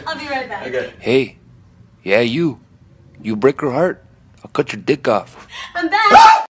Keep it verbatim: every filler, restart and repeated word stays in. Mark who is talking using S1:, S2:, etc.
S1: I'll be right back.
S2: Okay.
S3: Hey, yeah, you. You break her heart, I'll cut your dick off.
S1: I'm back.